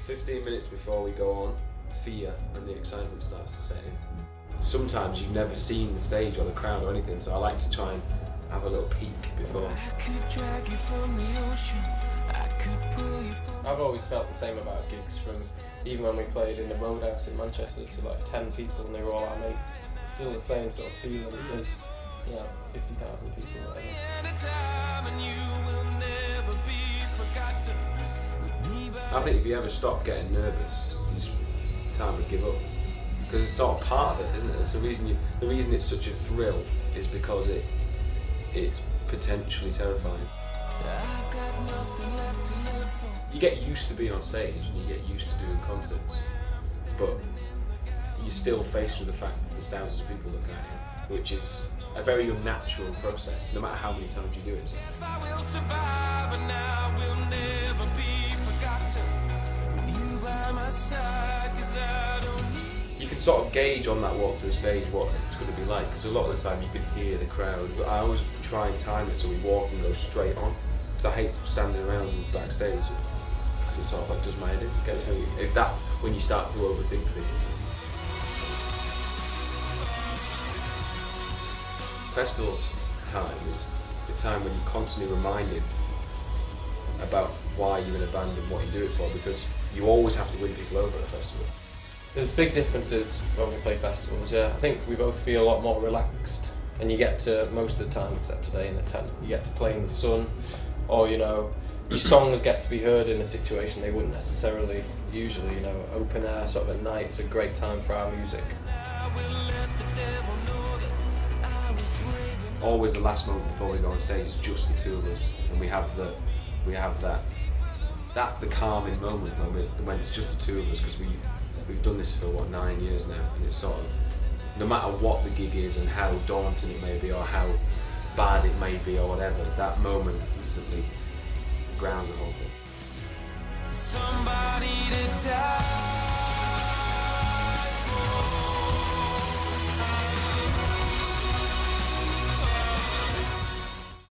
15 minutes before we go on, fear and the excitement starts to set in. Sometimes you've never seen the stage or the crowd or anything, so I like to try and have a little peek before. I've always felt the same about gigs, from even when we played in the Roadhouse in Manchester to like 10 people and they were all our mates. It's still the same sort of feeling as, you know, 50,000 people or whatever. I think if you ever stop getting nervous, it's time to give up. Because it's sort of part of it, isn't it? It's the reason it's such a thrill is because it's potentially terrifying. You get used to being on stage and you get used to doing concerts, but you're still faced with the fact that there's thousands of people looking at you, which is a very unnatural process, no matter how many times you do it. You can sort of gauge on that walk to the stage what it's going to be like, because a lot of the time you can hear the crowd. But I always try and time it so we walk and go straight on, because I hate standing around backstage, because it sort of like does my head in. That's when you start to overthink things. Festivals time is the time when you're constantly reminded about why you're in a band and what you do it for, because you always have to win people over at a festival. There's big differences when we play festivals, yeah. I think we both feel a lot more relaxed, and you get to, most of the time except today in the tent, you get to play in the sun, or you know, your songs get to be heard in a situation they wouldn't necessarily usually, you know, open air sort of at night. It's a great time for our music. Always the last moment before we go on stage is just the two of them, and we have that. That's the calming moment when it's just the two of us, because we've done this for what, 9 years now, and it's sort of, no matter what the gig is and how daunting it may be or how bad it may be or whatever, that moment instantly grounds the whole thing. Somebody to